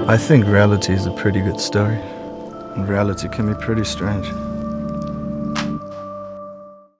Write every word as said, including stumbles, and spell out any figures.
I think reality is a pretty good story. And reality can be pretty strange.